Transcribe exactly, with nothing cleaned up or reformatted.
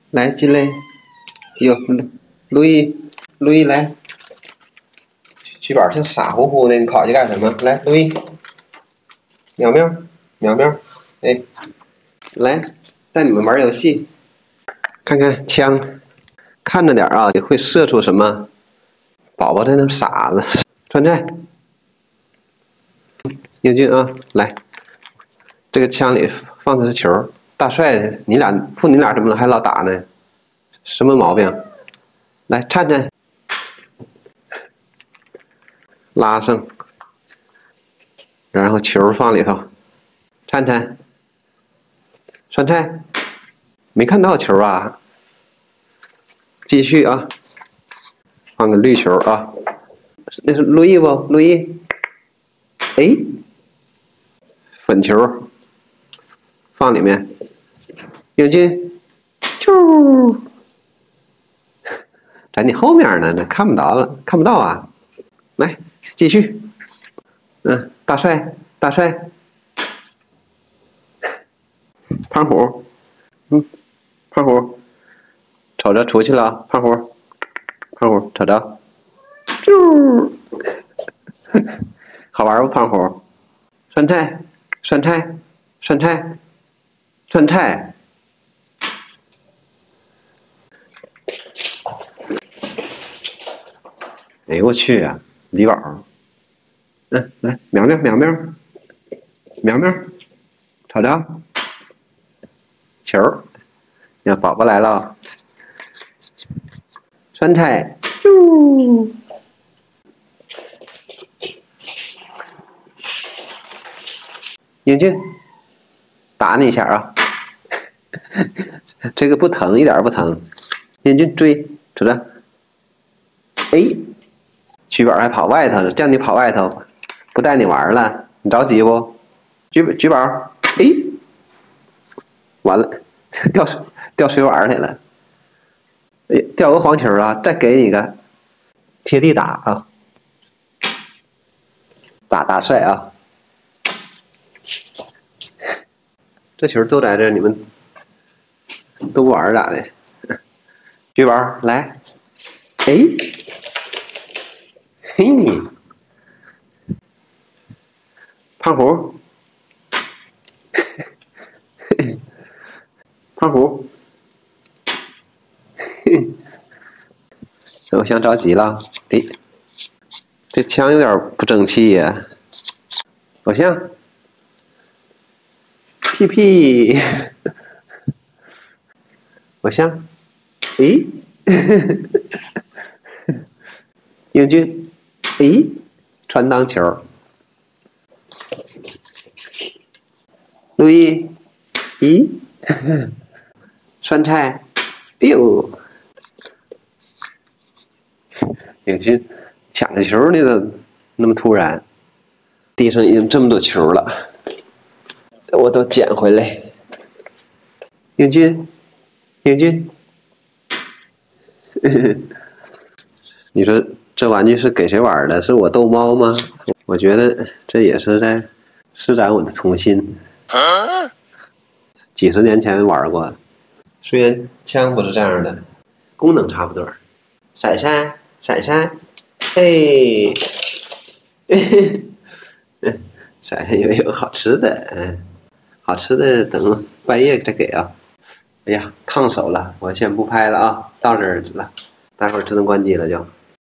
来进来。哟，路易，路易来。举板挺傻乎乎的，你跑去干什么？来，路易。苗苗，苗苗，哎，来，带你们玩游戏。看看枪，看着点啊，会射出什么？宝宝在那傻子。川菜，英俊啊，来，这个枪里放的是球。大帅，你俩父你俩怎么了？还老打呢？什么毛病？来，灿灿，拉上，然后球放里头。灿灿，酸菜，没看到球啊？继续啊，放个绿球啊。那是路易不？路易，哎，粉球放里面。英俊，啾，在你后面呢，这看不着了，看不到啊。来，继续。嗯，大帅，大帅，胖虎，嗯，胖虎，瞅着出去了，胖虎，胖虎，瞅着，啾，好玩不，胖虎？酸菜，酸菜，酸菜，酸菜。哎呦我去啊，李宝，嗯，来，苗苗，苗苗，苗苗，瞅着，球，呀，宝宝来了，酸菜，啾，英俊，打你一下啊，这个不疼，一点不疼，英俊追，瞅着，哎。曲宝还跑外头了，叫你跑外头，不带你玩了，你着急不？曲曲宝，哎，完了，掉掉水碗里了，哎，掉个黄球啊！再给你一个，贴地打啊，打大帅啊！这球都在这，你们都不玩咋的？曲宝来，哎。嘿，胖虎，胖虎，偶像着急了，哎，这枪有点不争气呀，偶像，屁屁，偶像，哎，英俊。诶，传当球，路易，咦，酸菜，哎呦，英俊抢个球你都那么突然，地上已经这么多球了，我都捡回来。英俊，英俊，你说。这玩具是给谁玩的？是我逗猫吗？我觉得这也是在施展我的童心。几十年前玩过，虽然枪不是这样的，功能差不多。闪闪闪闪，嘿，闪闪有有好吃的，嗯，好吃的等半夜再给啊。哎呀，烫手了，我先不拍了啊，到这儿了，待会儿自动关机了就。